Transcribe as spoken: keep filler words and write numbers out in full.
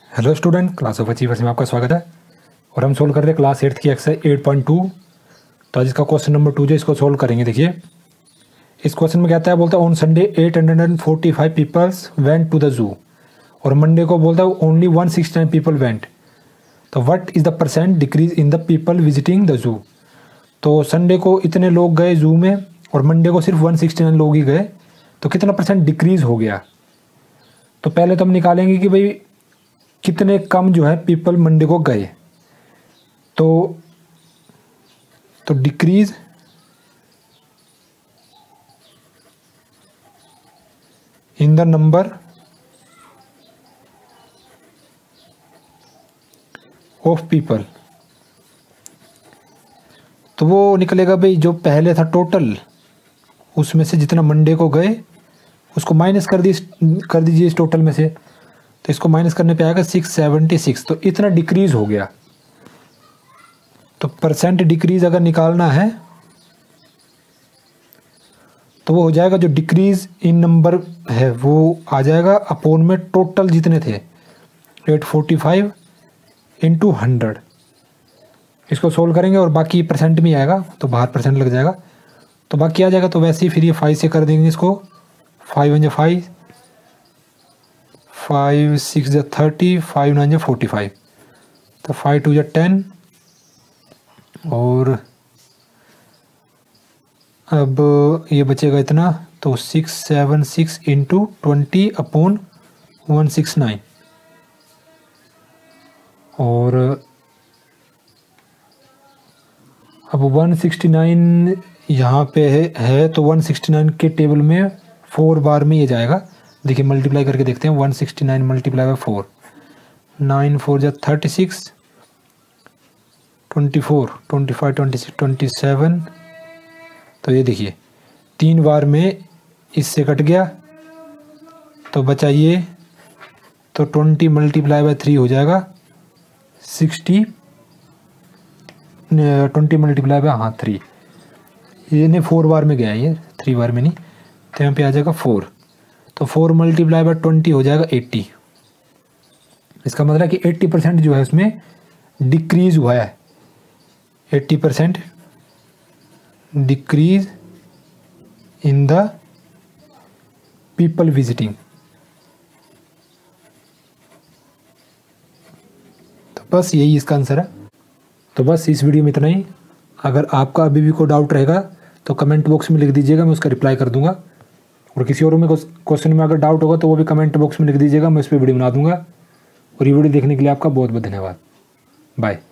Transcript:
Hello student, class of achievers में आपका स्वागत है। और हम सोल्व कर रहे हैं क्लास एट्थ की एक्सरसाइज एट पॉइंट टू। तो आज इसका क्वेश्चन नंबर टू जो इसको सोल्व करेंगे। देखिए इस क्वेश्चन में कहता है, बोलता है on Sunday eight hundred and forty five peoples went to the zoo, और मंडे को बोलता है only one sixty nine people went. तो what is the percent decrease in the people visiting the zoo. तो संडे को इतने लोग गए जू में और मंडे को सिर्फ वन सिक्सटी नाइन लोग ही गए, तो कितना परसेंट डिक्रीज हो गया। तो पहले तो हम निकालेंगे कि भाई कितने कम जो है पीपल मंडे को गए। तो तो decrease in the number of people, तो वो निकलेगा भाई जो पहले था टोटल, उसमें से जितना मंडे को गए उसको माइनस कर दी कर दीजिए इस टोटल में से। तो इसको माइनस करने पे आएगा सिक्स सेवेंटी सिक्स। तो इतना डिक्रीज हो गया। तो परसेंट डिक्रीज अगर निकालना है तो वो हो जाएगा, जो डिक्रीज इन नंबर है वो आ जाएगा अपोन में टोटल जितने थे eight forty five into hundred. इसको सोल्व करेंगे और बाकी परसेंट में आएगा, तो बाहर परसेंट लग जाएगा तो बाकी आ जाएगा। तो वैसे ही फिर ये फाइव से कर देंगे इसको। फाइव वन जो फाइव, फाइव सिक्स जो थर्टी, फाइव नाइन जो फोर्टी फाइव, तो फाइव टू जो टेन, और अब ये बचेगा इतना। तो six seven six into twenty upon one six nine, और अब वन सिक्सटी नाइन यहाँ पे है, है तो वन सिक्सटी नाइन के टेबल में फोर बार में ये जाएगा। देखिए मल्टीप्लाई करके देखते हैं। One sixty nine multiply by four, nine four जा thirty six, twenty four, twenty five, twenty six, twenty seven. तो ये देखिए तीन बार में इससे कट गया तो बचा ये। तो ट्वेंटी मल्टीप्लाई बाय थ्री हो जाएगा सिक्सटी, ट्वेंटी मल्टीप्लाई बाय हाँ थ्री। ये नहीं फोर बार में गया, ये थ्री बार में नहीं, तो यहाँ पे आ जाएगा फोर। तो फोर मल्टीप्लाई बाय ट्वेंटी हो जाएगा एट्टी। इसका मतलब है कि एट्टी परसेंट जो है उसमें डिक्रीज हुआ है। Eighty percent decrease in the people visiting. तो बस यही इसका आंसर है। तो बस इस वीडियो में इतना ही। अगर आपका अभी भी कोई डाउट रहेगा तो कमेंट बॉक्स में लिख दीजिएगा, मैं उसका रिप्लाई कर दूंगा। और किसी और में क्वेश्चन में अगर डाउट होगा तो वो भी कमेंट बॉक्स में लिख दीजिएगा, मैं उस पर वीडियो बना दूंगा। और ये वीडियो देखने के लिए आपका बहुत बहुत धन्यवाद। बाय।